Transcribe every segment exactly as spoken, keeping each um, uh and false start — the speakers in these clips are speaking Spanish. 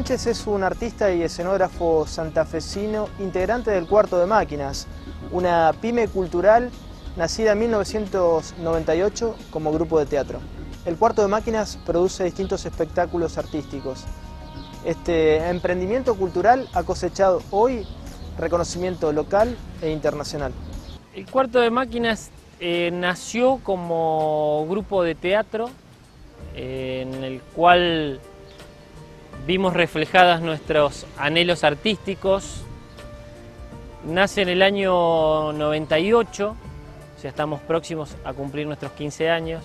Sánchez es un artista y escenógrafo santafesino, integrante del Cuarto de Máquinas, una pyme cultural nacida en mil novecientos noventa y ocho como grupo de teatro. El Cuarto de Máquinas produce distintos espectáculos artísticos. Este emprendimiento cultural ha cosechado hoy reconocimiento local e internacional. El Cuarto de Máquinas eh, nació como grupo de teatro eh, en el cual vimos reflejadas nuestros anhelos artísticos. Nace en el año noventa y ocho, ya estamos próximos a cumplir nuestros quince años,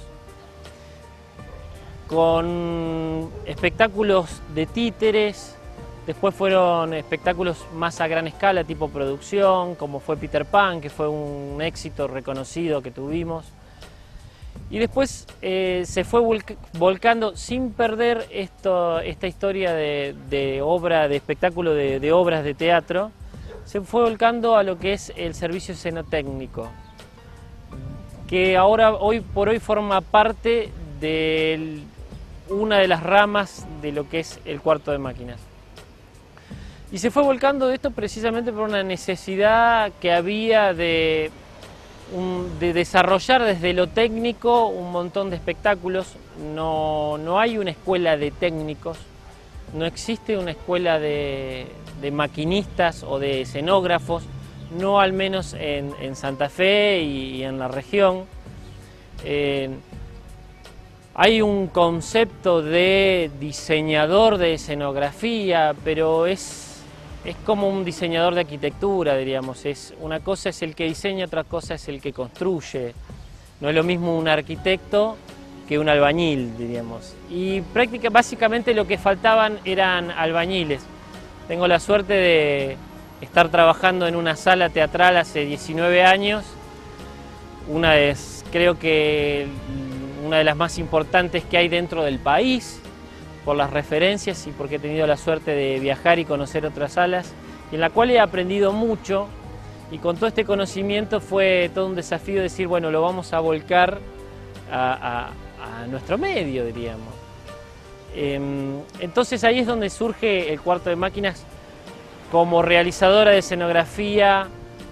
con espectáculos de títeres. Después fueron espectáculos más a gran escala, tipo producción, como fue Peter Pan, que fue un éxito reconocido que tuvimos. Y después eh, se fue volcando, sin perder esto, esta historia de, de obra, de espectáculo, de, de obras de teatro, se fue volcando a lo que es el servicio escenotécnico, que ahora, hoy por hoy, forma parte de una de las ramas de lo que es el Cuarto de Máquinas. Y se fue volcando esto precisamente por una necesidad que había de, un, de desarrollar desde lo técnico un montón de espectáculos. No, no hay una escuela de técnicos, no existe una escuela de, de maquinistas o de escenógrafos, no al menos en, en Santa Fe y, y en la región. Eh, hay un concepto de diseñador de escenografía, pero es... Es como un diseñador de arquitectura, diríamos. Es, una cosa es el que diseña, otra cosa es el que construye. No es lo mismo un arquitecto que un albañil, diríamos. Y prácticamente, básicamente lo que faltaban eran albañiles. Tengo la suerte de estar trabajando en una sala teatral hace diecinueve años. Una es, creo que una de las más importantes que hay dentro del país, por las referencias y porque he tenido la suerte de viajar y conocer otras salas, en la cual he aprendido mucho, y con todo este conocimiento fue todo un desafío decir, bueno, lo vamos a volcar a, a, a nuestro medio, diríamos. Entonces ahí es donde surge el Cuarto de Máquinas como realizadora de escenografía,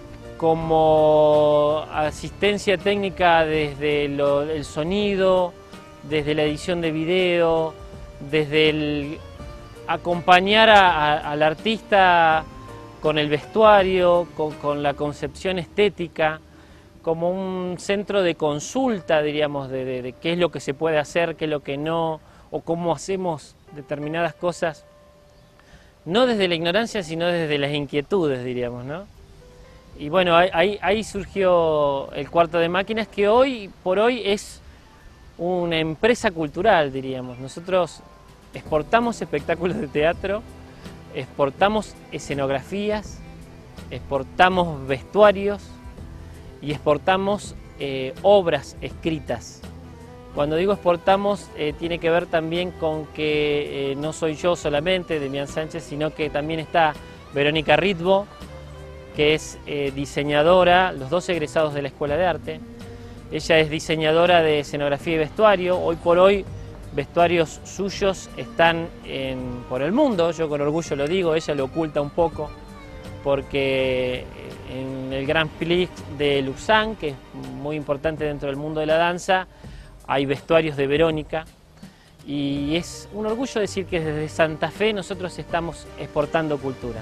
como asistencia técnica desde lo, el sonido, desde la edición de video, desde el acompañar a, a, al artista con el vestuario, con, con la concepción estética, como un centro de consulta, diríamos, de, de, de qué es lo que se puede hacer, qué es lo que no, o cómo hacemos determinadas cosas, no desde la ignorancia, sino desde las inquietudes, diríamos, ¿no? Y bueno, ahí, ahí surgió el Cuarto de Máquinas, que hoy por hoy es una empresa cultural, diríamos. Nosotros exportamos espectáculos de teatro, exportamos escenografías, exportamos vestuarios y exportamos eh, obras escritas. Cuando digo exportamos, eh, tiene que ver también con que eh, no soy yo solamente, Demián Sánchez, sino que también está Verónica Ritbo, que es eh, diseñadora, los dos egresados de la Escuela de Arte. Ella es diseñadora de escenografía y vestuario. Hoy por hoy vestuarios suyos están en, por el mundo, yo con orgullo lo digo, ella lo oculta un poco, porque en el Grand Prix de Lausanne, que es muy importante dentro del mundo de la danza, hay vestuarios de Verónica, y es un orgullo decir que desde Santa Fe nosotros estamos exportando cultura.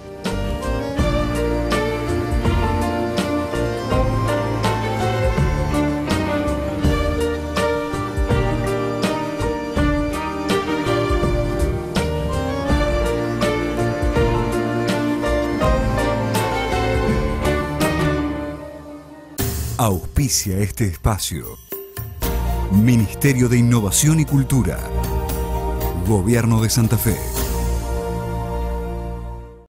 Auspicia este espacio. Ministerio de Innovación y Cultura. Gobierno de Santa Fe.